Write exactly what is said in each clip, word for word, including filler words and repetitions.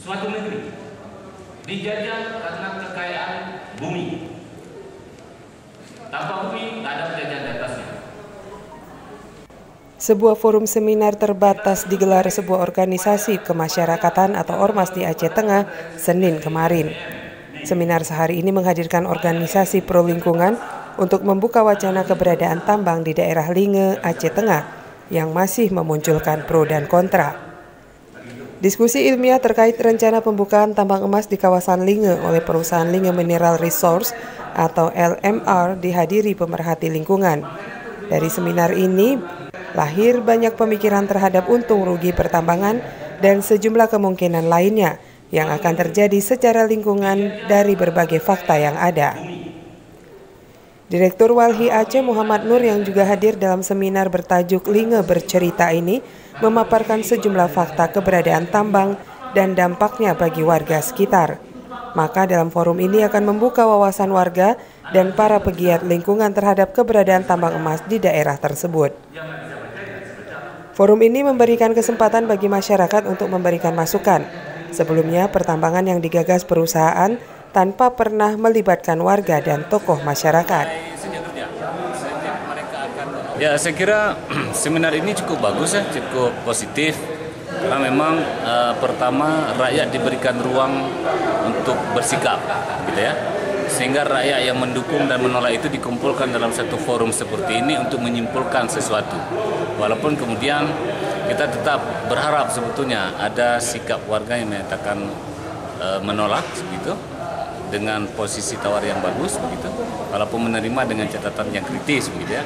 suatu negeri dijajah karena kekayaan bumi. Tanpa bumi, tak ada penjajahan di atasnya. Sebuah forum seminar terbatas digelar sebuah organisasi kemasyarakatan atau Ormas di Aceh Tengah, Senin kemarin. Seminar sehari ini menghadirkan organisasi pro lingkungan untuk membuka wacana keberadaan tambang di daerah Linge, Aceh Tengah, yang masih memunculkan pro dan kontra. Diskusi ilmiah terkait rencana pembukaan tambang emas di kawasan Linge oleh perusahaan Linge Mineral Resource atau L M R dihadiri pemerhati lingkungan. Dari seminar ini lahir banyak pemikiran terhadap untung rugi pertambangan dan sejumlah kemungkinan lainnya yang akan terjadi secara lingkungan dari berbagai fakta yang ada. Direktur Walhi Aceh Muhammad Nur yang juga hadir dalam seminar bertajuk Linge Bercerita ini memaparkan sejumlah fakta keberadaan tambang dan dampaknya bagi warga sekitar. Maka dalam forum ini akan membuka wawasan warga dan para pegiat lingkungan terhadap keberadaan tambang emas di daerah tersebut. Forum ini memberikan kesempatan bagi masyarakat untuk memberikan masukan. Sebelumnya, pertambangan yang digagas perusahaan tanpa pernah melibatkan warga dan tokoh masyarakat. Ya, saya kira seminar ini cukup bagus ya, cukup positif. Karena memang uh, pertama rakyat diberikan ruang untuk bersikap, gitu ya. Sehingga rakyat yang mendukung dan menolak itu dikumpulkan dalam satu forum seperti ini untuk menyimpulkan sesuatu. Walaupun kemudian kita tetap berharap sebetulnya ada sikap warga yang menyatakan uh, menolak, begitu, dengan posisi tawar yang bagus, begitu. Walaupun menerima dengan catatan yang kritis, begitu ya.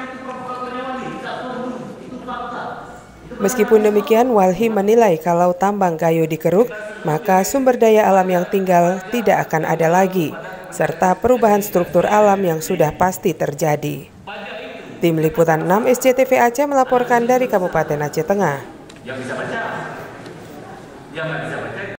Meskipun demikian, Walhi menilai kalau tambang kayu dikeruk, maka sumber daya alam yang tinggal tidak akan ada lagi, serta perubahan struktur alam yang sudah pasti terjadi. Tim Liputan enam S C T V Aceh melaporkan dari Kabupaten Aceh Tengah.